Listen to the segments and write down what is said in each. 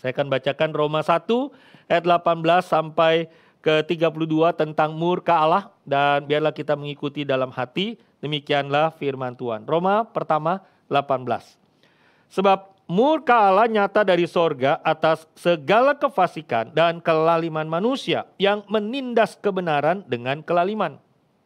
Saya akan bacakan Roma 1 ayat 18 sampai ke 32 tentang murka Allah, dan biarlah kita mengikuti dalam hati. Demikianlah firman Tuhan. Roma pertama 18. Sebab murka Allah nyata dari sorga atas segala kefasikan dan kelaliman manusia yang menindas kebenaran dengan kelaliman.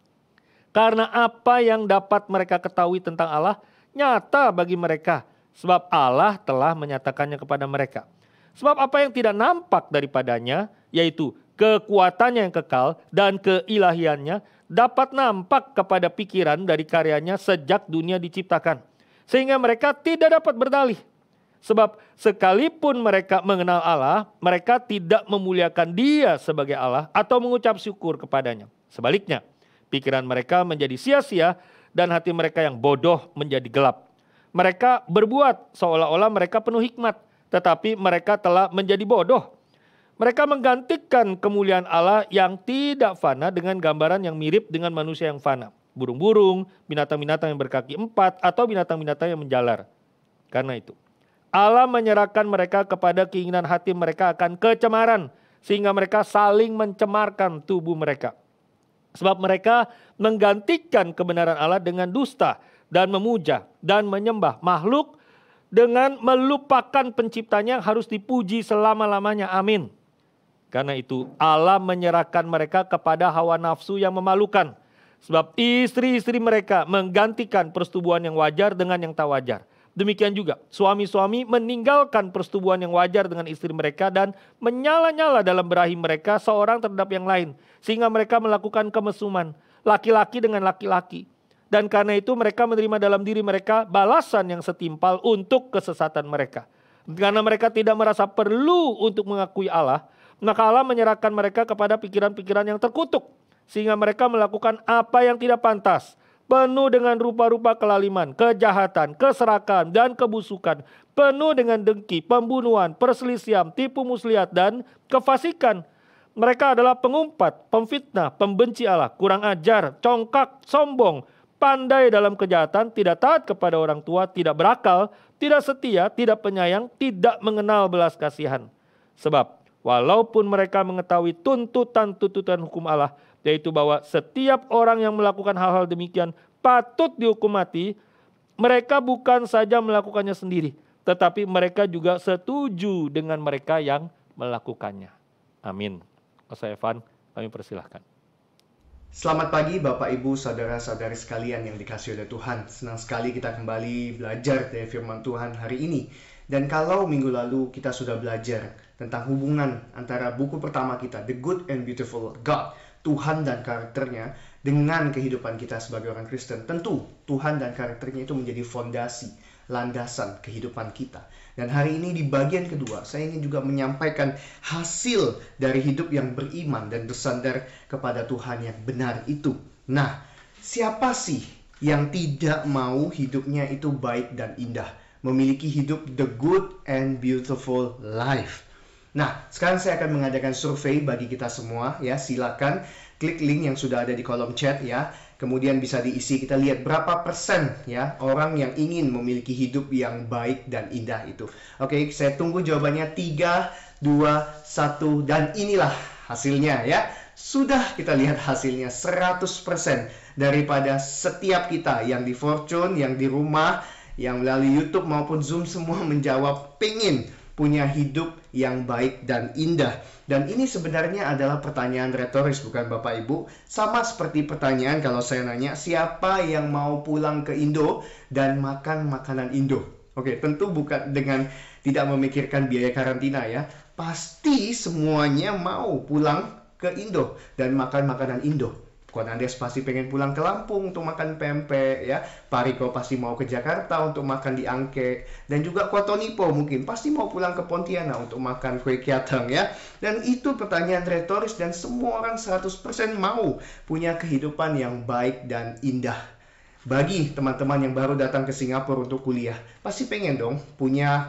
Karena apa yang dapat mereka ketahui tentang Allah nyata bagi mereka, sebab Allah telah menyatakannya kepada mereka. Sebab apa yang tidak nampak daripadanya, yaitu kekuatannya yang kekal dan keilahiannya, dapat nampak kepada pikiran dari karyanya sejak dunia diciptakan. Sehingga mereka tidak dapat berdalih. Sebab sekalipun mereka mengenal Allah, mereka tidak memuliakan Dia sebagai Allah atau mengucap syukur kepadanya. Sebaliknya, pikiran mereka menjadi sia-sia dan hati mereka yang bodoh menjadi gelap. Mereka berbuat seolah-olah mereka penuh hikmat, tetapi mereka telah menjadi bodoh. Mereka menggantikan kemuliaan Allah yang tidak fana dengan gambaran yang mirip dengan manusia yang fana. Burung-burung, binatang-binatang yang berkaki 4, atau binatang-binatang yang menjalar. Karena itu, Allah menyerahkan mereka kepada keinginan hati mereka akan kecemaran, sehingga mereka saling mencemarkan tubuh mereka. Sebab mereka menggantikan kebenaran Allah dengan dusta dan memuja dan menyembah makhluk dengan melupakan penciptanya yang harus dipuji selama-lamanya. Amin. Karena itu Allah menyerahkan mereka kepada hawa nafsu yang memalukan. Sebab istri-istri mereka menggantikan persetubuhan yang wajar dengan yang tak wajar. Demikian juga suami-suami meninggalkan persetubuhan yang wajar dengan istri mereka dan menyala-nyala dalam berahi mereka seorang terhadap yang lain. Sehingga mereka melakukan kemesuman, laki-laki dengan laki-laki. Dan karena itu mereka menerima dalam diri mereka balasan yang setimpal untuk kesesatan mereka. Karena mereka tidak merasa perlu untuk mengakui Allah, maka Allah menyerahkan mereka kepada pikiran-pikiran yang terkutuk. Sehingga mereka melakukan apa yang tidak pantas. Penuh dengan rupa-rupa kelaliman, kejahatan, keserakahan, dan kebusukan. Penuh dengan dengki, pembunuhan, perselisihan, tipu muslihat, dan kefasikan. Mereka adalah pengumpat, pemfitnah, pembenci Allah, kurang ajar, congkak, sombong, pandai dalam kejahatan, tidak taat kepada orang tua, tidak berakal, tidak setia, tidak penyayang, tidak mengenal belas kasihan. Sebab walaupun mereka mengetahui tuntutan hukum Allah, yaitu bahwa setiap orang yang melakukan hal-hal demikian patut dihukum mati, mereka bukan saja melakukannya sendiri, tetapi mereka juga setuju dengan mereka yang melakukannya. Amin. Pastor Evan, kami persilahkan. Selamat pagi Bapak Ibu Saudara-saudari sekalian yang dikasihi oleh Tuhan. Senang sekali kita kembali belajar dari firman Tuhan hari ini. Dan kalau minggu lalu kita sudah belajar tentang hubungan antara buku pertama kita, The Good and Beautiful God, Tuhan dan karakternya, dengan kehidupan kita sebagai orang Kristen. Tentu Tuhan dan karakternya itu menjadi fondasi, landasan kehidupan kita. Dan hari ini di bagian kedua, saya ingin juga menyampaikan hasil dari hidup yang beriman dan bersandar kepada Tuhan yang benar itu. Nah, siapa sih yang tidak mau hidupnya itu baik dan indah? Memiliki hidup the good and beautiful life. Nah, sekarang saya akan mengadakan survei bagi kita semua ya. Silakan klik link yang sudah ada di kolom chat ya. Kemudian bisa diisi, kita lihat berapa persen ya orang yang ingin memiliki hidup yang baik dan indah itu. Oke, saya tunggu jawabannya. 3, 2, 1, dan inilah hasilnya ya. Sudah kita lihat hasilnya 100% daripada setiap kita yang di Fortune, yang di rumah, yang melalui YouTube maupun Zoom, semua menjawab pingin punya hidup yang baik dan indah. Dan ini sebenarnya adalah pertanyaan retoris, bukan Bapak Ibu? Sama seperti pertanyaan kalau saya nanya, siapa yang mau pulang ke Indo dan makan makanan Indo? Oke, tentu bukan dengan tidak memikirkan biaya karantina ya. Pasti semuanya mau pulang ke Indo dan makan makanan Indo. Kuan Andes pasti pengen pulang ke Lampung untuk makan pempek ya. Pak Riko pasti mau ke Jakarta untuk makan di Angke. Dan juga Kuan Tonipo mungkin pasti mau pulang ke Pontianak untuk makan kue kiatang ya. Dan itu pertanyaan retoris dan semua orang 100% mau punya kehidupan yang baik dan indah. Bagi teman-teman yang baru datang ke Singapura untuk kuliah, pasti pengen dong punya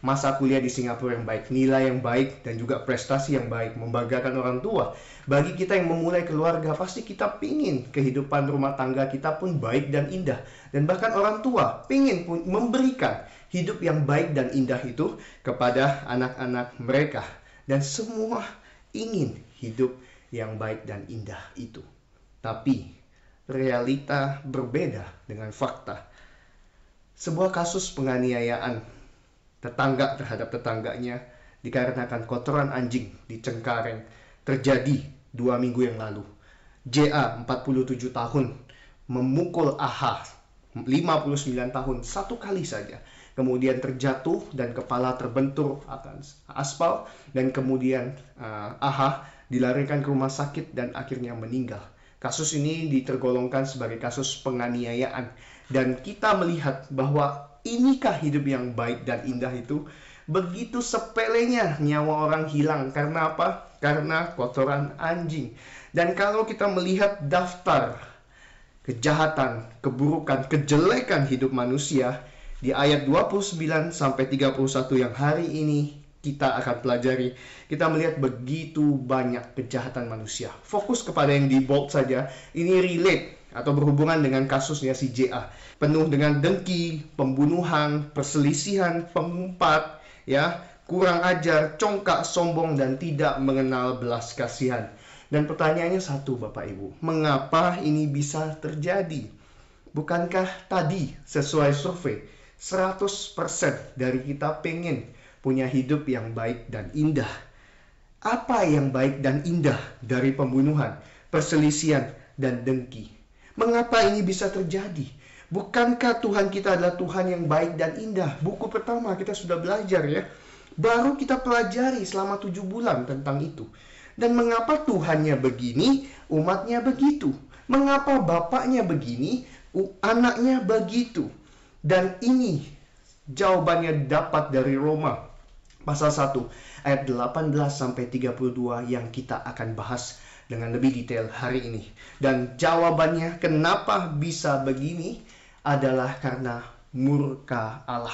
masa kuliah di Singapura yang baik, nilai yang baik, dan juga prestasi yang baik, membanggakan orang tua. Bagi kita yang memulai keluarga, pasti kita pingin kehidupan rumah tangga kita pun baik dan indah. Dan bahkan orang tua pingin memberikan hidup yang baik dan indah itu kepada anak-anak mereka. Dan semua ingin hidup yang baik dan indah itu. Tapi realita berbeda dengan fakta. Sebuah kasus penganiayaan tetangga terhadap tetangganya dikarenakan kotoran anjing di Cengkareng terjadi 2 minggu yang lalu. JA 47 tahun memukul AH 59 tahun satu kali saja. Kemudian terjatuh dan kepala terbentur akan aspal, dan kemudian AH dilarikan ke rumah sakit dan akhirnya meninggal. Kasus ini ditergolongkan sebagai kasus penganiayaan, dan kita melihat bahwa inikah hidup yang baik dan indah itu? Begitu sepelenya nyawa orang hilang. Karena apa? Karena kotoran anjing. Dan kalau kita melihat daftar kejahatan, keburukan, kejelekan hidup manusia di ayat 29 sampai 31 yang hari ini kita akan pelajari, kita melihat begitu banyak kejahatan manusia. Fokus kepada yang di bold saja. Ini relate atau berhubungan dengan kasusnya si JA. Penuh dengan dengki, pembunuhan, perselisihan, pengumpat, ya, kurang ajar, congkak, sombong, dan tidak mengenal belas kasihan. Dan pertanyaannya satu, Bapak Ibu, mengapa ini bisa terjadi? Bukankah tadi sesuai survei 100% dari kita pengen punya hidup yang baik dan indah? Apa yang baik dan indah dari pembunuhan, perselisihan, dan dengki? Mengapa ini bisa terjadi? Bukankah Tuhan kita adalah Tuhan yang baik dan indah? Buku pertama kita sudah belajar, ya. Baru kita pelajari selama 7 bulan tentang itu. Dan mengapa Tuhannya begini, umatnya begitu? Mengapa bapaknya begini, anaknya begitu? Dan ini jawabannya dapat dari Roma pasal 1 ayat 18 sampai 32 yang kita akan bahas dengan lebih detail hari ini. Dan jawabannya kenapa bisa begini adalah karena murka Allah.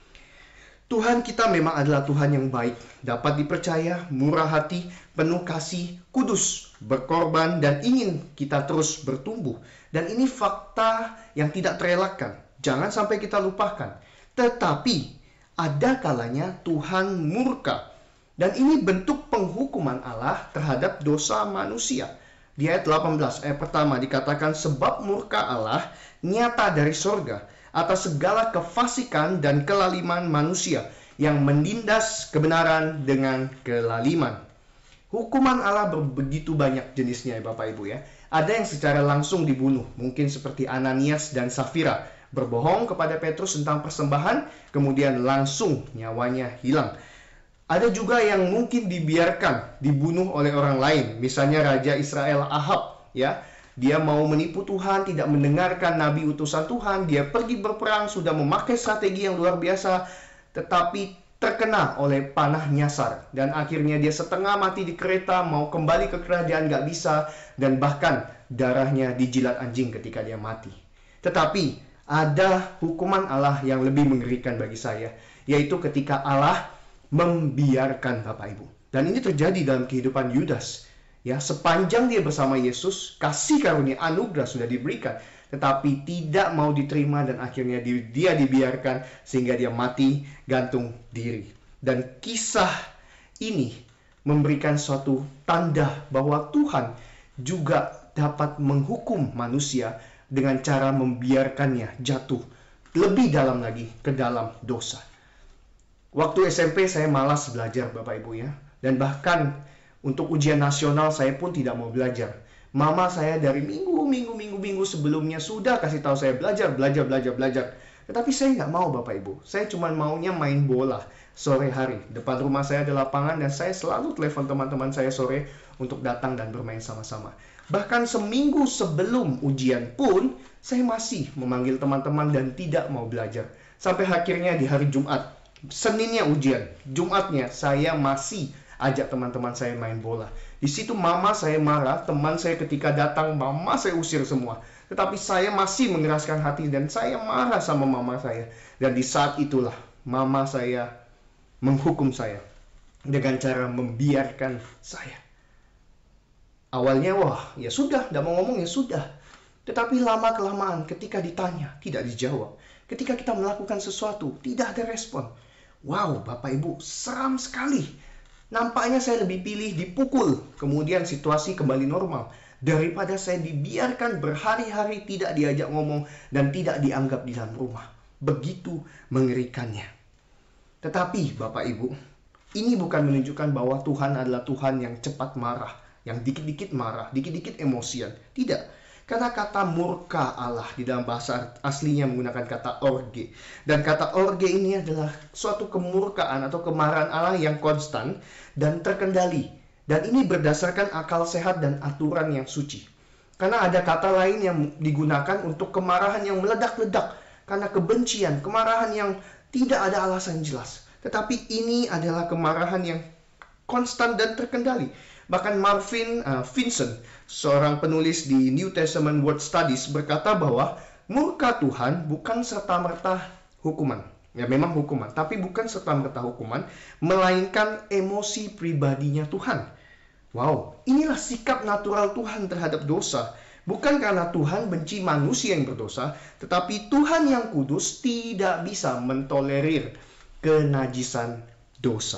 Tuhan kita memang adalah Tuhan yang baik, dapat dipercaya, murah hati, penuh kasih, kudus, berkorban, dan ingin kita terus bertumbuh. Dan ini fakta yang tidak terelakkan. Jangan sampai kita lupakan. Tetapi ada kalanya Tuhan murka. Dan ini bentuk penghukuman Allah terhadap dosa manusia. Di ayat 18, ayat pertama dikatakan, sebab murka Allah nyata dari sorga atas segala kefasikan dan kelaliman manusia yang menindas kebenaran dengan kelaliman. Hukuman Allah begitu banyak jenisnya, ya Bapak Ibu, ya. Ada yang secara langsung dibunuh, mungkin seperti Ananias dan Safira, berbohong kepada Petrus tentang persembahan, kemudian langsung nyawanya hilang. Ada juga yang mungkin dibiarkan dibunuh oleh orang lain, misalnya Raja Israel Ahab, ya. Dia mau menipu Tuhan, tidak mendengarkan nabi utusan Tuhan, dia pergi berperang, sudah memakai strategi yang luar biasa, tetapi terkena oleh panah nyasar, dan akhirnya dia setengah mati di kereta, mau kembali ke kerajaan gak bisa, dan bahkan darahnya dijilat anjing ketika dia mati. Tetapi ada hukuman Allah yang lebih mengerikan bagi saya, yaitu ketika Allah membiarkan, Bapak Ibu. Dan ini terjadi dalam kehidupan Yudas. Ya, sepanjang dia bersama Yesus, kasih karunia anugerah sudah diberikan, tetapi tidak mau diterima dan akhirnya dia dibiarkan sehingga dia mati gantung diri. Dan kisah ini memberikan suatu tanda bahwa Tuhan juga dapat menghukum manusia dengan cara membiarkannya jatuh lebih dalam lagi ke dalam dosa. Waktu SMP saya malas belajar, Bapak Ibu, ya. Dan bahkan untuk ujian nasional saya pun tidak mau belajar. Mama saya dari minggu sebelumnya sudah kasih tahu saya belajar. Tetapi saya nggak mau, Bapak Ibu. Saya cuma maunya main bola sore hari. Depan rumah saya ada lapangan dan saya selalu telepon teman-teman saya sore untuk datang dan bermain sama-sama. Bahkan seminggu sebelum ujian pun saya masih memanggil teman-teman dan tidak mau belajar. Sampai akhirnya di hari Jumat, Seninnya ujian, Jumatnya saya masih ajak teman-teman saya main bola. Di situ mama saya marah, teman saya ketika datang, mama saya usir semua. Tetapi saya masih mengeraskan hati dan saya marah sama mama saya. Dan di saat itulah mama saya menghukum saya dengan cara membiarkan saya. Awalnya, wah, ya sudah, tidak mau ngomong, ya sudah. Tetapi lama-kelamaan ketika ditanya, tidak dijawab. Ketika kita melakukan sesuatu, tidak ada respon. Wow, Bapak Ibu, seram sekali. Nampaknya saya lebih pilih dipukul, kemudian situasi kembali normal, daripada saya dibiarkan berhari-hari tidak diajak ngomong dan tidak dianggap di dalam rumah. Begitu mengerikannya. Tetapi Bapak Ibu, ini bukan menunjukkan bahwa Tuhan adalah Tuhan yang cepat marah, yang dikit-dikit marah, dikit-dikit emosian. Tidak. Karena kata murka Allah di dalam bahasa aslinya menggunakan kata orge. Dan kata orge ini adalah suatu kemurkaan atau kemarahan Allah yang konstan dan terkendali. Dan ini berdasarkan akal sehat dan aturan yang suci. Karena ada kata lain yang digunakan untuk kemarahan yang meledak-ledak. Karena kebencian, kemarahan yang tidak ada alasan jelas. Tetapi ini adalah kemarahan yang konstan dan terkendali. Bahkan Marvin Vincent, seorang penulis di New Testament Word Studies, berkata bahwa murka Tuhan bukan serta-merta hukuman. Ya, memang hukuman, tapi bukan serta-merta hukuman, melainkan emosi pribadinya Tuhan. Wow, inilah sikap natural Tuhan terhadap dosa. Bukan karena Tuhan benci manusia yang berdosa, tetapi Tuhan yang kudus tidak bisa mentolerir kenajisan dosa.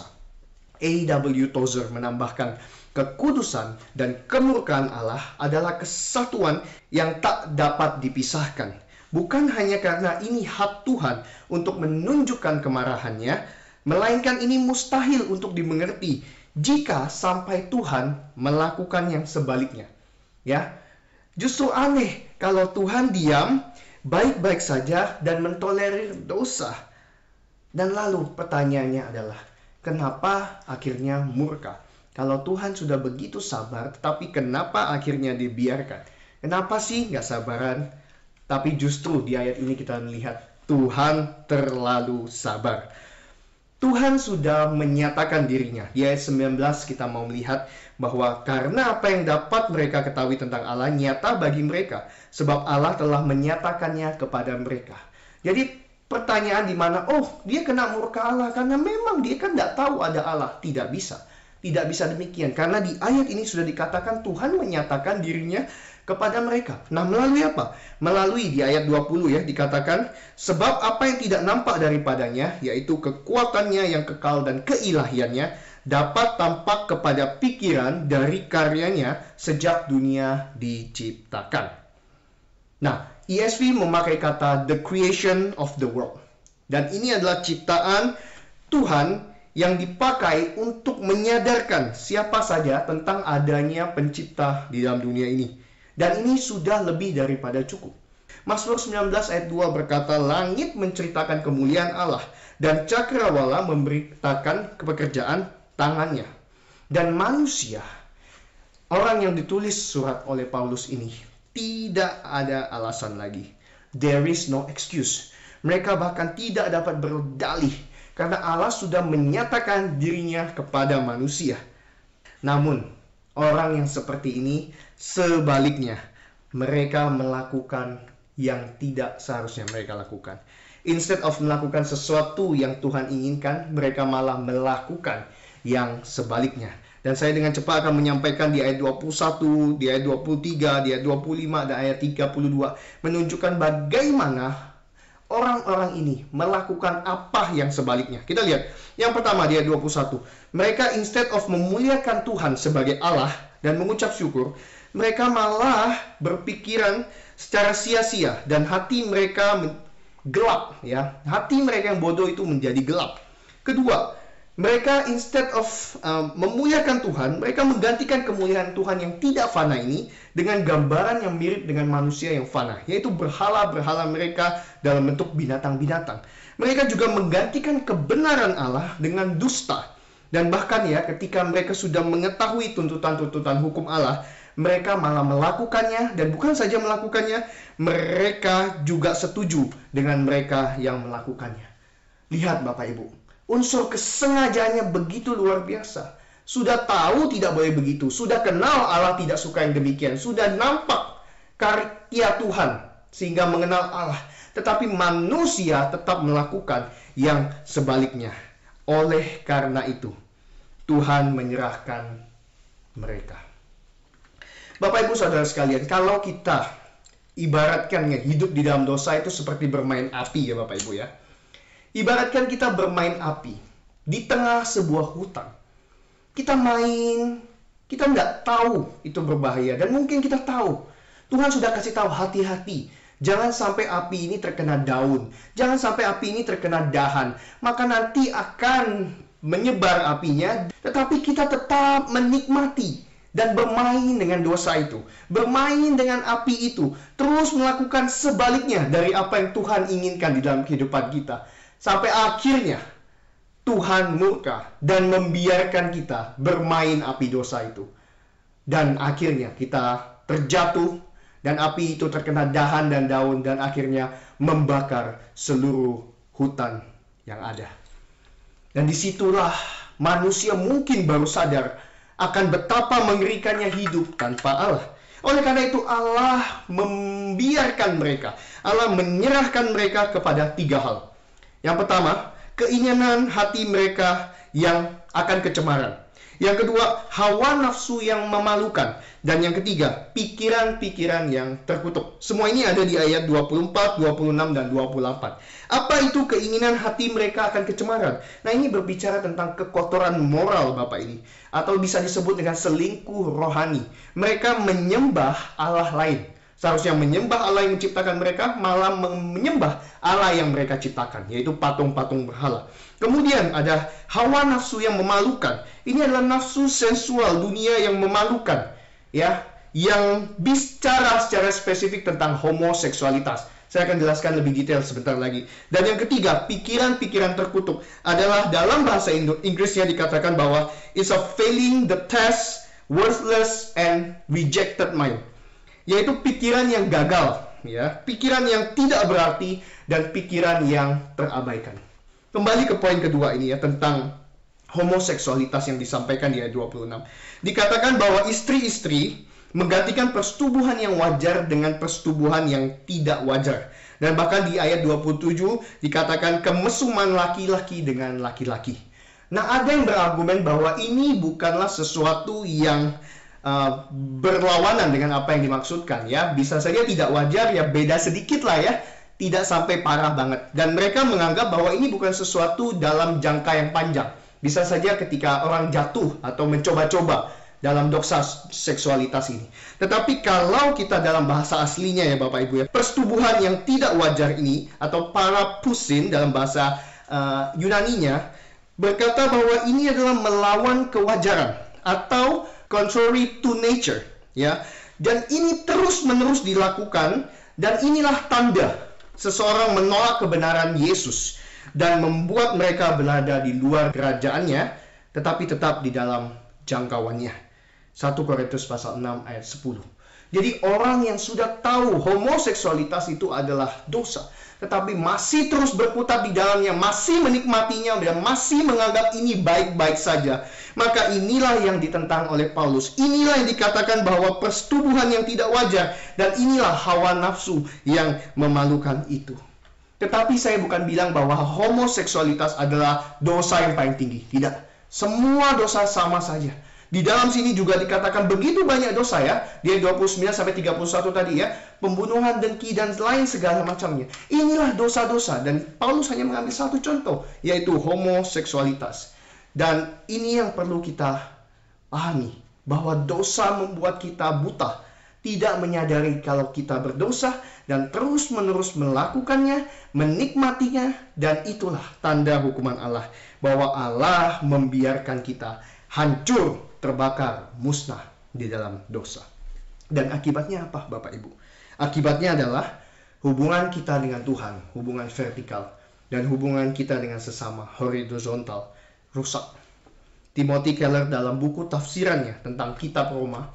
A.W. Tozer menambahkan, kekudusan dan kemurkaan Allah adalah kesatuan yang tak dapat dipisahkan. Bukan hanya karena ini hak Tuhan untuk menunjukkan kemarahannya, melainkan ini mustahil untuk dimengerti jika sampai Tuhan melakukan yang sebaliknya. Ya, justru aneh kalau Tuhan diam, baik-baik saja dan mentolerir dosa. Dan lalu pertanyaannya adalah, kenapa akhirnya murka? Kalau Tuhan sudah begitu sabar, tetapi kenapa akhirnya dibiarkan? Kenapa sih nggak sabaran? Tapi justru di ayat ini kita melihat Tuhan terlalu sabar. Tuhan sudah menyatakan dirinya. Di ayat 19 kita mau melihat bahwa karena apa yang dapat mereka ketahui tentang Allah nyata bagi mereka. Sebab Allah telah menyatakannya kepada mereka. Jadi pertanyaan di mana, oh dia kena murka Allah karena memang dia kan tidak tahu ada Allah. Tidak bisa. Tidak bisa demikian. Karena di ayat ini sudah dikatakan Tuhan menyatakan dirinya kepada mereka. Nah, melalui apa? Melalui di ayat 20 ya, dikatakan, sebab apa yang tidak nampak daripadanya, yaitu kekuatannya yang kekal dan keilahiannya, dapat tampak kepada pikiran dari karyanya sejak dunia diciptakan. Nah, ESV memakai kata the creation of the world. Dan ini adalah ciptaan Tuhan yang dipakai untuk menyadarkan siapa saja tentang adanya pencipta di dalam dunia ini. Dan ini sudah lebih daripada cukup. Mazmur 19 ayat 2 berkata, langit menceritakan kemuliaan Allah, dan cakrawala memberitakan pekerjaan tangannya. Dan manusia, orang yang ditulis surat oleh Paulus ini, tidak ada alasan lagi. There is no excuse. Mereka bahkan tidak dapat berdalih, karena Allah sudah menyatakan dirinya kepada manusia. Namun, orang yang seperti ini sebaliknya, mereka melakukan yang tidak seharusnya mereka lakukan. Instead of melakukan sesuatu yang Tuhan inginkan, mereka malah melakukan yang sebaliknya. Dan saya dengan cepat akan menyampaikan di ayat 21, di ayat 23, di ayat 25, dan ayat 32, menunjukkan bagaimana orang-orang ini melakukan apa yang sebaliknya. Kita lihat, yang pertama di ayat 21, mereka instead of memuliakan Tuhan sebagai Allah dan mengucap syukur, mereka malah berpikiran secara sia-sia dan hati mereka gelap, ya. Hati mereka yang bodoh itu menjadi gelap. Kedua, mereka instead of memuliakan Tuhan, mereka menggantikan kemuliaan Tuhan yang tidak fana ini dengan gambaran yang mirip dengan manusia yang fana, yaitu berhala-berhala mereka dalam bentuk binatang-binatang. Mereka juga menggantikan kebenaran Allah dengan dusta. Dan bahkan ya, ketika mereka sudah mengetahui tuntutan-tuntutan hukum Allah, mereka malah melakukannya, dan bukan saja melakukannya, mereka juga setuju dengan mereka yang melakukannya. Lihat Bapak Ibu, unsur kesengajaannya begitu luar biasa. Sudah tahu tidak boleh begitu, sudah kenal Allah tidak suka yang demikian, sudah nampak karya Tuhan sehingga mengenal Allah, tetapi manusia tetap melakukan yang sebaliknya. Oleh karena itu, Tuhan menyerahkan mereka. Bapak Ibu Saudara sekalian, kalau kita ibaratkan hidup di dalam dosa itu seperti bermain api ya Bapak Ibu ya. Ibaratkan kita bermain api di tengah sebuah hutan. Kita main, kita nggak tahu itu berbahaya. Dan mungkin kita tahu, Tuhan sudah kasih tahu hati-hati. Jangan sampai api ini terkena daun. Jangan sampai api ini terkena dahan. Maka nanti akan menyebar apinya. Tetapi kita tetap menikmati dan bermain dengan dosa itu. Bermain dengan api itu. Terus melakukan sebaliknya dari apa yang Tuhan inginkan di dalam kehidupan kita. Sampai akhirnya Tuhan murka dan membiarkan kita bermain api dosa itu. Dan akhirnya kita terjatuh. Dan api itu terkena dahan dan daun dan akhirnya membakar seluruh hutan yang ada. Dan disitulah manusia mungkin baru sadar akan betapa mengerikannya hidup tanpa Allah. Oleh karena itu Allah membiarkan mereka. Allah menyerahkan mereka kepada 3 hal. Yang pertama, keinginan hati mereka yang akan kecemaran. Yang kedua, hawa nafsu yang memalukan. Dan yang ketiga, pikiran-pikiran yang terkutuk. Semua ini ada di ayat 24, 26, dan 28. Apa itu keinginan hati mereka akan kecemaran? Nah, ini berbicara tentang kekotoran moral Bapak ini. Atau bisa disebut dengan selingkuh rohani. Mereka menyembah Allah lain. Seharusnya menyembah Allah yang menciptakan mereka, malah menyembah Allah yang mereka ciptakan, yaitu patung-patung berhala. Kemudian ada hawa nafsu yang memalukan. Ini adalah nafsu sensual dunia yang memalukan, ya, yang bicara secara spesifik tentang homoseksualitas. Saya akan jelaskan lebih detail sebentar lagi. Dan yang ketiga, pikiran-pikiran terkutuk adalah dalam bahasa Inggrisnya dikatakan bahwa it's a failing the test, worthless and rejected mind. Yaitu pikiran yang gagal, ya, pikiran yang tidak berarti dan pikiran yang terabaikan. Kembali ke poin kedua ini ya, tentang homoseksualitas yang disampaikan di ayat 26. Dikatakan bahwa istri-istri menggantikan persetubuhan yang wajar dengan persetubuhan yang tidak wajar. Dan bahkan di ayat 27 dikatakan kemesuman laki-laki dengan laki-laki. Nah, ada yang berargumen bahwa ini bukanlah sesuatu yang berlawanan dengan apa yang dimaksudkan ya. Bisa saja tidak wajar ya, beda sedikit lah ya. Tidak sampai parah banget. Dan mereka menganggap bahwa ini bukan sesuatu dalam jangka yang panjang. Bisa saja ketika orang jatuh atau mencoba-coba dalam dosa seksualitas ini. Tetapi kalau kita dalam bahasa aslinya ya Bapak Ibu ya, persetubuhan yang tidak wajar ini atau parapusin dalam bahasa Yunaninya berkata bahwa ini adalah melawan kewajaran atau contrary to nature, ya. Dan ini terus-menerus dilakukan dan inilah tanda seseorang menolak kebenaran Yesus dan membuat mereka berada di luar kerajaannya tetapi tetap di dalam jangkauannya. 1 Korintus pasal 6 ayat 10. Jadi orang yang sudah tahu homoseksualitas itu adalah dosa, tetapi masih terus berkutat di dalamnya, masih menikmatinya, dan masih menganggap ini baik-baik saja, maka inilah yang ditentang oleh Paulus. Inilah yang dikatakan bahwa persetubuhan yang tidak wajar, dan inilah hawa nafsu yang memalukan itu. Tetapi saya bukan bilang bahwa homoseksualitas adalah dosa yang paling tinggi. Tidak. Semua dosa sama saja. Di dalam sini juga dikatakan begitu banyak dosa ya. Di ayat 29 sampai 31 tadi ya. Pembunuhan, dengki, dan lain segala macamnya. Inilah dosa-dosa. Dan Paulus hanya mengambil satu contoh, yaitu homoseksualitas. Dan ini yang perlu kita pahami. Bahwa dosa membuat kita buta. Tidak menyadari kalau kita berdosa. Dan terus-menerus melakukannya, menikmatinya. Dan itulah tanda hukuman Allah. Bahwa Allah membiarkan kita hancur, terbakar, musnah di dalam dosa. Dan akibatnya apa Bapak Ibu? Akibatnya adalah hubungan kita dengan Tuhan, hubungan vertikal, dan hubungan kita dengan sesama horizontal rusak. Timothy Keller dalam buku tafsirannya tentang kitab Roma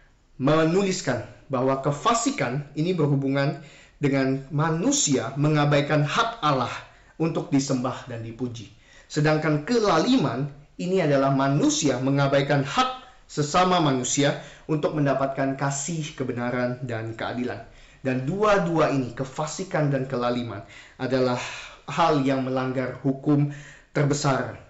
menuliskan bahwa kefasikan ini berhubungan dengan manusia mengabaikan hak Allah untuk disembah dan dipuji. Sedangkan kelaliman ini adalah manusia mengabaikan hak sesama manusia untuk mendapatkan kasih, kebenaran, dan keadilan. Dan dua-dua ini, kefasikan dan kelaliman, adalah hal yang melanggar hukum terbesar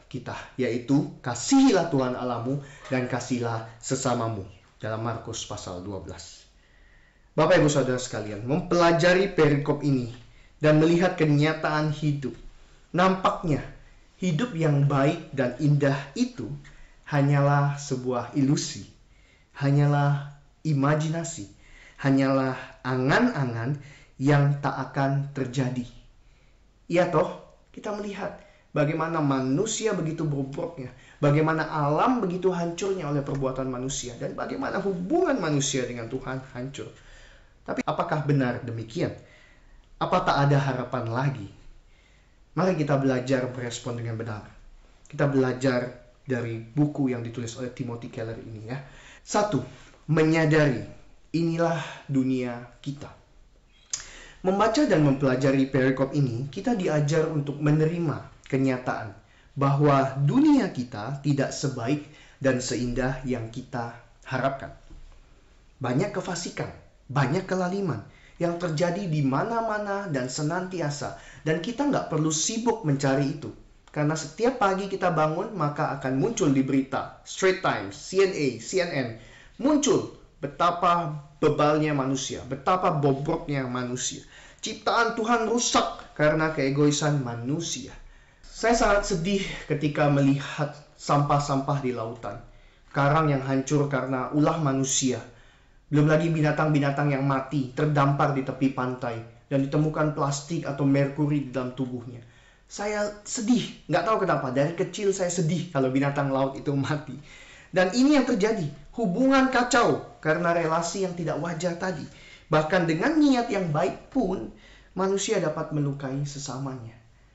kita, yaitu kasihilah Tuhan Allahmu dan kasihilah sesamamu, dalam Markus pasal 12. Bapak Ibu Saudara sekalian, mempelajari perikop ini dan melihat kenyataan hidup, nampaknya hidup yang baik dan indah itu hanyalah sebuah ilusi, hanyalah imajinasi, hanyalah angan-angan yang tak akan terjadi. Iya toh, kita melihat bagaimana manusia begitu bobroknya, bagaimana alam begitu hancurnya oleh perbuatan manusia, dan bagaimana hubungan manusia dengan Tuhan hancur. Tapi apakah benar demikian? Apa tak ada harapan lagi? Mari kita belajar berespon dengan benar. Kita belajar dari buku yang ditulis oleh Timothy Keller ini ya. 1. Menyadari inilah dunia kita. Membaca dan mempelajari perikop ini, kita diajar untuk menerima kenyataan bahwa dunia kita tidak sebaik dan seindah yang kita harapkan. Banyak kefasikan, banyak kelaliman yang terjadi di mana-mana dan senantiasa, dan kita nggak perlu sibuk mencari itu. Karena setiap pagi kita bangun, maka akan muncul di berita, Straits Times, CNN, muncul betapa bebalnya manusia, betapa bobroknya manusia. Ciptaan Tuhan rusak karena keegoisan manusia. Saya sangat sedih ketika melihat sampah-sampah di lautan, karang yang hancur karena ulah manusia. Belum lagi binatang-binatang yang mati, terdampar di tepi pantai, dan ditemukan plastik atau merkuri di dalam tubuhnya. Saya sedih, nggak tahu kenapa. Dari kecil saya sedih kalau binatang laut itu mati. Dan ini yang terjadi, hubungan kacau karena relasi yang tidak wajar tadi. Bahkan dengan niat yang baik pun, manusia dapat melukai sesamanya.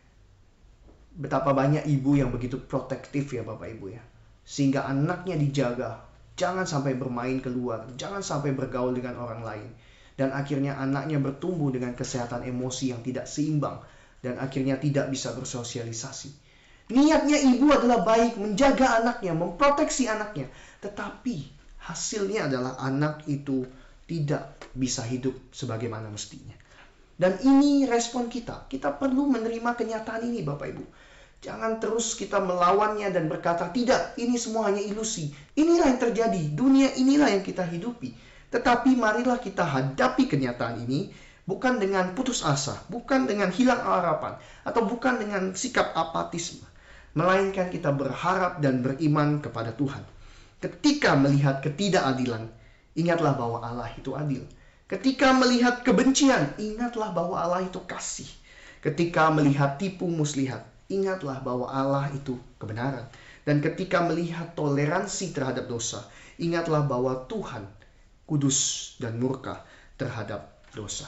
Betapa banyak ibu yang begitu protektif ya Bapak Ibu ya. Sehingga anaknya dijaga, jangan sampai bermain keluar, jangan sampai bergaul dengan orang lain. Dan akhirnya anaknya bertumbuh dengan kesehatan emosi yang tidak seimbang. Dan akhirnya tidak bisa bersosialisasi. Niatnya ibu adalah baik, menjaga anaknya, memproteksi anaknya. Tetapi hasilnya adalah anak itu tidak bisa hidup sebagaimana mestinya. Dan ini respon kita. Kita perlu menerima kenyataan ini Bapak Ibu. Jangan terus kita melawannya dan berkata, tidak, ini semua hanya ilusi. Inilah yang terjadi, dunia inilah yang kita hidupi. Tetapi marilah kita hadapi kenyataan ini, bukan dengan putus asa, bukan dengan hilang harapan, atau bukan dengan sikap apatisme. Melainkan kita berharap dan beriman kepada Tuhan. Ketika melihat ketidakadilan, ingatlah bahwa Allah itu adil. Ketika melihat kebencian, ingatlah bahwa Allah itu kasih. Ketika melihat tipu muslihat, ingatlah bahwa Allah itu kebenaran. Dan ketika melihat toleransi terhadap dosa, ingatlah bahwa Tuhan kudus dan murka terhadap dosa.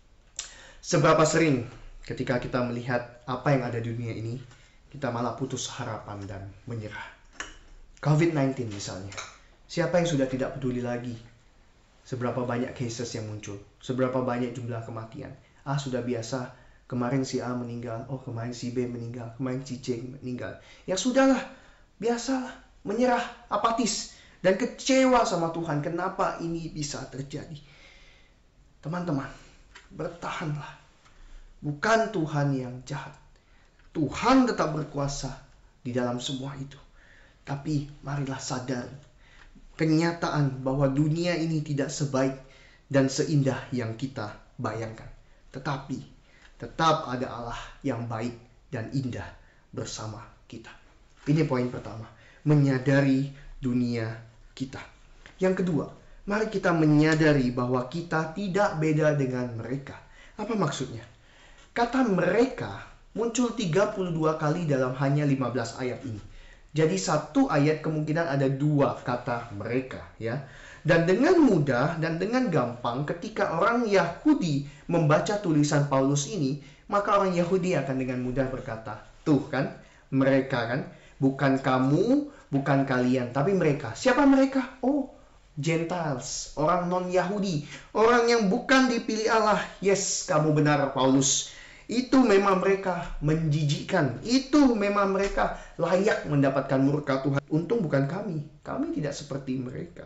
Seberapa sering ketika kita melihat apa yang ada di dunia ini, kita malah putus harapan dan menyerah. COVID-19 misalnya. Siapa yang sudah tidak peduli lagi? Seberapa banyak cases yang muncul? Seberapa banyak jumlah kematian? Sudah biasa. Kemarin si A meninggal. Kemarin si B meninggal. Kemarin si C meninggal. Ya sudahlah. Biasalah. Menyerah. Apatis. Dan kecewa sama Tuhan. Kenapa ini bisa terjadi? Teman-teman. Bertahanlah. Bukan Tuhan yang jahat. Tuhan tetap berkuasa di dalam semua itu. Tapi marilah sadar kenyataan bahwa dunia ini tidak sebaik dan seindah yang kita bayangkan. Tetapi tetap ada Allah yang baik dan indah bersama kita. Ini poin pertama. Menyadari dunia kita. Yang kedua, mari kita menyadari bahwa kita tidak beda dengan mereka. Apa maksudnya? Kata mereka muncul 32 kali dalam hanya 15 ayat ini. Jadi satu ayat kemungkinan ada dua kata mereka ya. Dan dengan mudah dan dengan gampang ketika orang Yahudi membaca tulisan Paulus ini, maka orang Yahudi akan dengan mudah berkata, tuh kan, mereka kan, bukan kamu, bukan kalian, tapi mereka. Siapa mereka? Gentiles, orang non-Yahudi, orang yang bukan dipilih Allah. Yes, kamu benar Paulus. Itu memang mereka menjijikkan. Itu memang mereka layak mendapatkan murka Tuhan. Untung bukan kami. Kami tidak seperti mereka.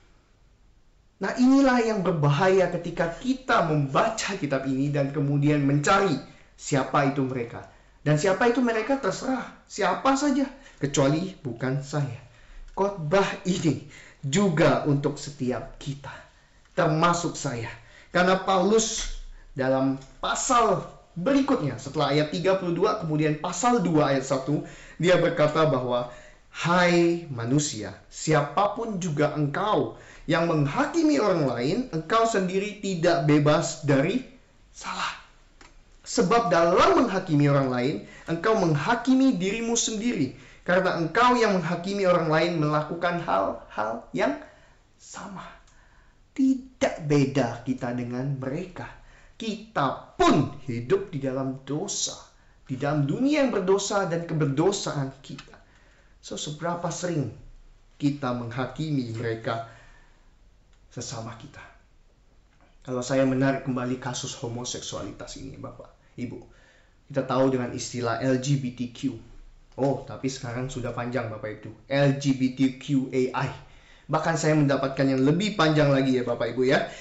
Nah inilah yang berbahaya ketika kita membaca kitab ini dan kemudian mencari siapa itu mereka. Dan siapa itu mereka terserah, siapa saja, kecuali bukan saya. Khotbah ini juga untuk setiap kita, termasuk saya. Karena Paulus dalam pasal berikutnya, setelah ayat 32, kemudian pasal 2 ayat 1, dia berkata bahwa, hai manusia, siapapun juga engkau yang menghakimi orang lain, engkau sendiri tidak bebas dari salah. Sebab dalam menghakimi orang lain, engkau menghakimi dirimu sendiri. Karena engkau yang menghakimi orang lain melakukan hal-hal yang sama. Tidak beda kita dengan mereka. Kita pun hidup di dalam dosa. Di dalam dunia yang berdosa dan keberdosaan kita. So, seberapa sering kita menghakimi mereka sesama kita. Kalau saya menarik kembali kasus homoseksualitas ini, Bapak, Ibu, kita tahu dengan istilah LGBTQ. Oh, tapi sekarang sudah panjang, Bapak Ibu. LGBTQAI. Bahkan saya mendapatkan yang lebih panjang lagi ya, Bapak Ibu ya.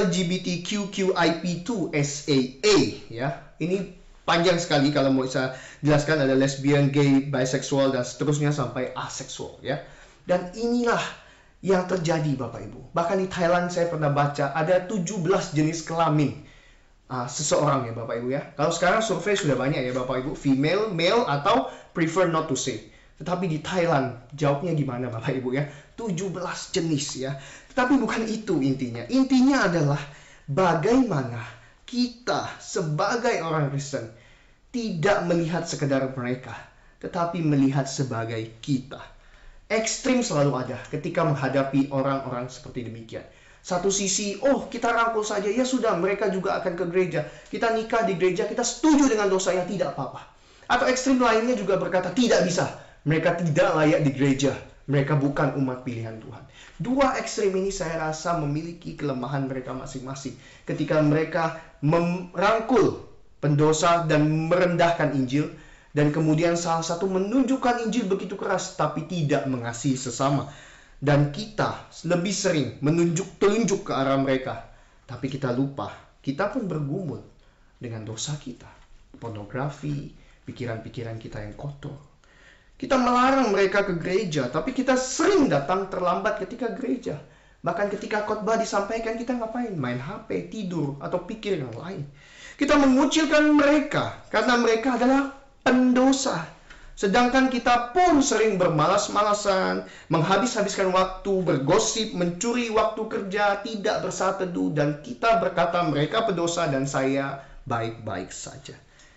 LGBTQIP2SAA ya. Ini panjang sekali kalau mau saya jelaskan, ada lesbian, gay, bisexual dan seterusnya sampai aseksual ya. Dan inilah yang terjadi, Bapak Ibu. Bahkan di Thailand saya pernah baca ada 17 jenis kelamin seseorang ya, Bapak Ibu ya. Kalau sekarang survei sudah banyak ya, Bapak Ibu, female, male, atau prefer not to say. Tetapi di Thailand jawabnya gimana, Bapak Ibu ya? 17 jenis ya. Tetapi bukan itu intinya. Intinya adalah bagaimana kita sebagai orang Kristen tidak melihat sekedar mereka, tetapi melihat sebagai kita. Ekstrim selalu ada ketika menghadapi orang-orang seperti demikian. Satu sisi, oh kita rangkul saja, ya sudah mereka juga akan ke gereja. Kita nikah di gereja, kita setuju dengan dosanya, tidak apa-apa. Atau ekstrim lainnya juga berkata, tidak bisa. Mereka tidak layak di gereja. Mereka bukan umat pilihan Tuhan. Dua ekstrim ini saya rasa memiliki kelemahan mereka masing-masing. Ketika mereka merangkul pendosa dan merendahkan Injil. Dan kemudian salah satu menunjukkan Injil begitu keras, tapi tidak mengasihi sesama. Dan kita lebih sering telunjuk ke arah mereka. Tapi kita lupa, kita pun bergumul dengan dosa kita. Pornografi, pikiran-pikiran kita yang kotor. Kita melarang mereka ke gereja, tapi kita sering datang terlambat ketika gereja. Bahkan ketika khotbah disampaikan, kita ngapain? Main HP, tidur, atau pikir yang lain. Kita mengucilkan mereka, karena mereka adalah pendosa. Sedangkan kita pun sering bermalas-malasan, menghabis-habiskan waktu, bergosip, mencuri waktu kerja, tidak bersah teduh, dan kita berkata mereka pendosa dan saya baik-baik saja.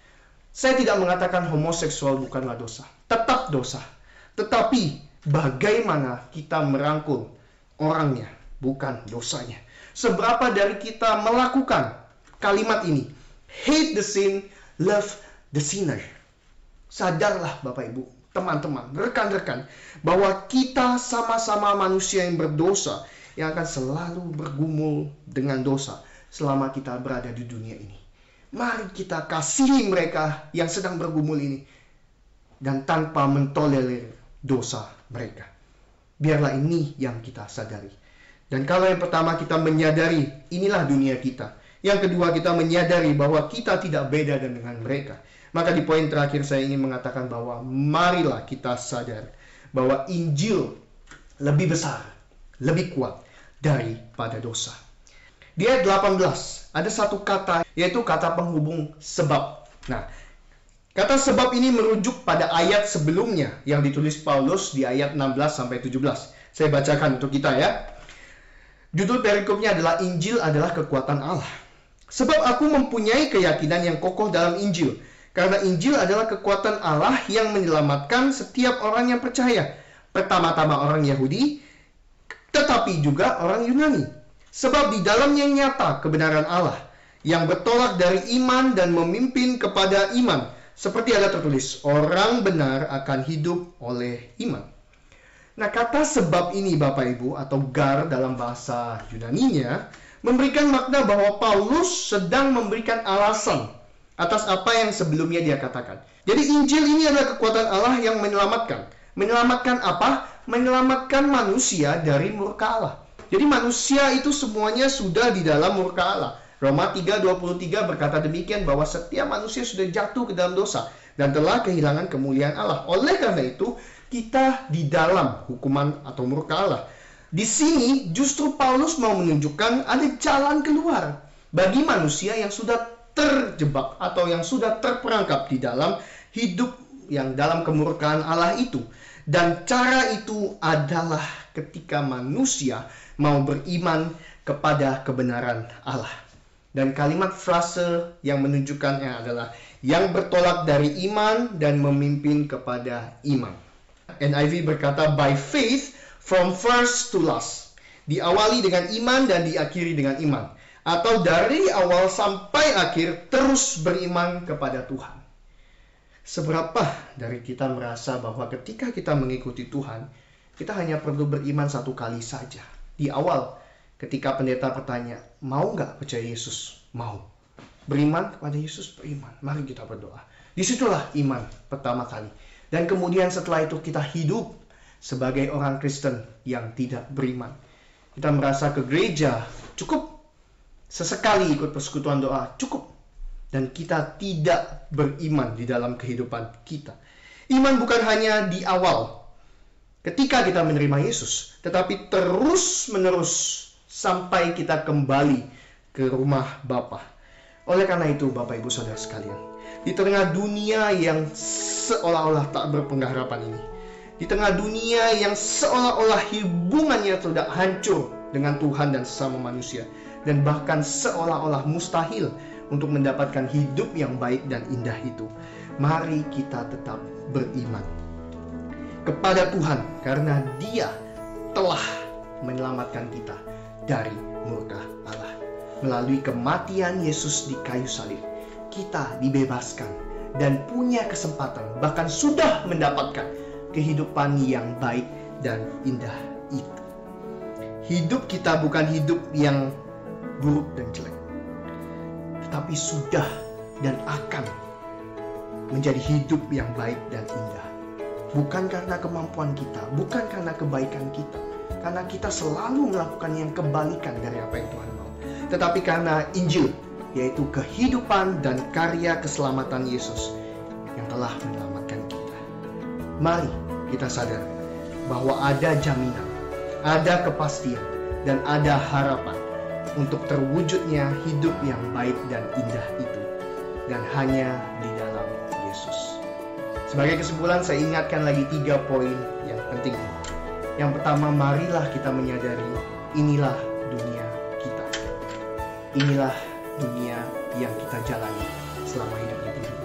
Saya tidak mengatakan homoseksual bukanlah dosa. Tetap dosa. Tetapi bagaimana kita merangkul orangnya, bukan dosanya. Seberapa dari kita melakukan kalimat ini, hate the sin, love the sinner. Sadarlah Bapak Ibu, teman-teman, rekan-rekan, bahwa kita sama-sama manusia yang berdosa, yang akan selalu bergumul dengan dosa selama kita berada di dunia ini. Mari kita kasihi mereka yang sedang bergumul ini, dan tanpa mentolerir dosa mereka. Biarlah ini yang kita sadari. Dan kalau yang pertama kita menyadari, inilah dunia kita. Yang kedua kita menyadari bahwa kita tidak beda dengan mereka. Maka di poin terakhir saya ingin mengatakan bahwa marilah kita sadar bahwa Injil lebih besar, lebih kuat daripada dosa. Di ayat 18 ada satu kata, yaitu kata penghubung sebab. Nah, kata sebab ini merujuk pada ayat sebelumnya yang ditulis Paulus di ayat 16-17. Saya bacakan untuk kita ya. Judul perikopnya adalah Injil adalah kekuatan Allah. Sebab aku mempunyai keyakinan yang kokoh dalam Injil. Karena Injil adalah kekuatan Allah yang menyelamatkan setiap orang yang percaya. Pertama-tama orang Yahudi, tetapi juga orang Yunani. Sebab di dalamnya nyata kebenaran Allah yang bertolak dari iman dan memimpin kepada iman. Seperti ada tertulis, orang benar akan hidup oleh iman. Nah, kata sebab ini Bapak Ibu atau gar dalam bahasa Yunaninya memberikan makna bahwa Paulus sedang memberikan alasan atas apa yang sebelumnya dia katakan. Jadi Injil ini adalah kekuatan Allah yang menyelamatkan. Menyelamatkan apa? Menyelamatkan manusia dari murka Allah. Jadi manusia itu semuanya sudah di dalam murka Allah. Roma 3:23 berkata demikian, bahwa setiap manusia sudah jatuh ke dalam dosa dan telah kehilangan kemuliaan Allah. Oleh karena itu, kita di dalam hukuman atau murka Allah. Di sini justru Paulus mau menunjukkan ada jalan keluar bagi manusia yang sudah terjebak atau yang sudah terperangkap di dalam hidup yang dalam kemurkaan Allah itu. Dan cara itu adalah ketika manusia mau beriman kepada kebenaran Allah. Dan kalimat frase yang menunjukkannya adalah yang bertolak dari iman dan memimpin kepada iman. NIV berkata, by faith from first to last. Diawali dengan iman dan diakhiri dengan iman. Atau dari awal sampai akhir terus beriman kepada Tuhan. Seberapa dari kita merasa bahwa ketika kita mengikuti Tuhan, kita hanya perlu beriman satu kali saja. Di awal, ketika pendeta bertanya, mau nggak percaya Yesus? Mau. Beriman kepada Yesus? Beriman. Mari kita berdoa. Disitulah iman pertama kali. Dan kemudian setelah itu kita hidup sebagai orang Kristen yang tidak beriman. Kita merasa ke gereja, cukup. Sesekali ikut persekutuan doa, cukup. Dan kita tidak beriman di dalam kehidupan kita. Iman bukan hanya di awal, ketika kita menerima Yesus, tetapi terus-menerus sampai kita kembali ke rumah Bapa. Oleh karena itu, Bapak Ibu Saudara sekalian, di tengah dunia yang seolah-olah tak berpengharapan ini, di tengah dunia yang seolah-olah hubungannya sudah hancur dengan Tuhan dan sesama manusia, dan bahkan seolah-olah mustahil untuk mendapatkan hidup yang baik dan indah itu, mari kita tetap beriman kepada Tuhan, karena Dia telah menyelamatkan kita dari murka Allah. Melalui kematian Yesus di kayu salib, kita dibebaskan dan punya kesempatan, bahkan sudah mendapatkan kehidupan yang baik dan indah itu. Hidup kita bukan hidup yang buruk dan jelek, tetapi sudah dan akan menjadi hidup yang baik dan indah. Bukan karena kemampuan kita, bukan karena kebaikan kita, karena kita selalu melakukan yang kebalikan dari apa yang Tuhan mau, tetapi karena Injil, yaitu kehidupan dan karya keselamatan Yesus yang telah menyelamatkan kita. Mari kita sadar bahwa ada jaminan, ada kepastian, dan ada harapan untuk terwujudnya hidup yang baik dan indah itu, dan hanya di dalam Yesus. Sebagai kesimpulan, saya ingatkan lagi 3 poin yang penting. Yang pertama, marilah kita menyadari inilah dunia kita. Inilah dunia yang kita jalani selama hidup di dunia.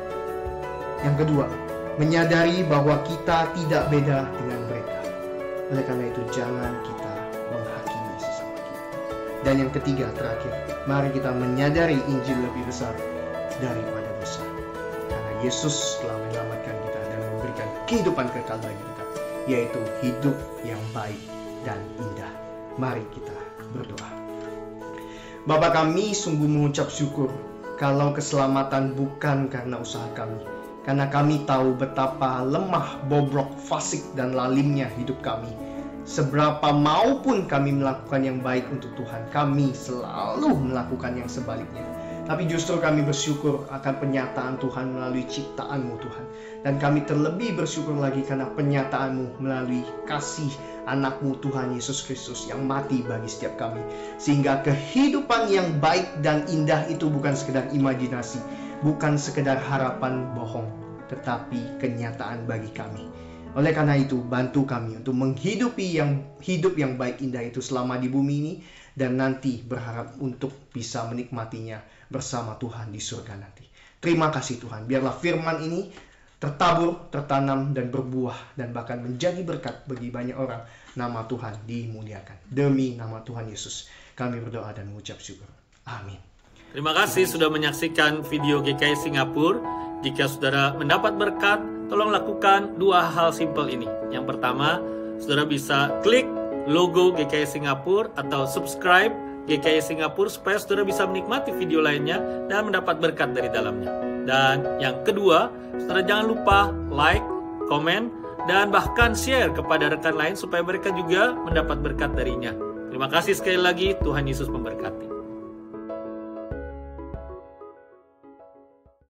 Yang kedua, menyadari bahwa kita tidak beda dengan mereka. Oleh karena itu, jangan kita menghakimi sesama kita. Dan yang ketiga, terakhir, mari kita menyadari Injil lebih besar daripada dosa. Karena Yesus telah menyelamatkan kita dan memberikan kehidupan kekal bagi kita, yaitu hidup yang baik dan indah. Mari kita berdoa. Bapa kami, sungguh mengucap syukur kalau keselamatan bukan karena usaha kami, karena kami tahu betapa lemah, bobrok, fasik, dan lalimnya hidup kami. Seberapa maupun kami melakukan yang baik untuk Tuhan, kami selalu melakukan yang sebaliknya. Tapi justru kami bersyukur akan penyataan Tuhan melalui ciptaan-Mu Tuhan. Dan kami terlebih bersyukur lagi karena penyataan-Mu melalui kasih anak-Mu Tuhan Yesus Kristus yang mati bagi setiap kami. Sehingga kehidupan yang baik dan indah itu bukan sekedar imajinasi, bukan sekedar harapan bohong, tetapi kenyataan bagi kami. Oleh karena itu, bantu kami untuk menghidupi hidup yang baik indah itu selama di bumi ini, dan nanti berharap untuk bisa menikmatinya bersama Tuhan di surga nanti. Terima kasih Tuhan, biarlah firman ini tertabur, tertanam, dan berbuah, dan bahkan menjadi berkat bagi banyak orang. Nama Tuhan dimuliakan. Demi nama Tuhan Yesus, kami berdoa dan mengucap syukur. Amin. Terima kasih sudah menyaksikan video GKI Singapura. Jika saudara mendapat berkat, tolong lakukan 2 hal simpel ini. Yang pertama, saudara bisa klik logo GKI Singapura atau subscribe GKI Singapura supaya saudara bisa menikmati video lainnya dan mendapat berkat dari dalamnya. Dan yang kedua, saudara jangan lupa like, komen, dan bahkan share kepada rekan lain supaya mereka juga mendapat berkat darinya. Terima kasih sekali lagi, Tuhan Yesus memberkati.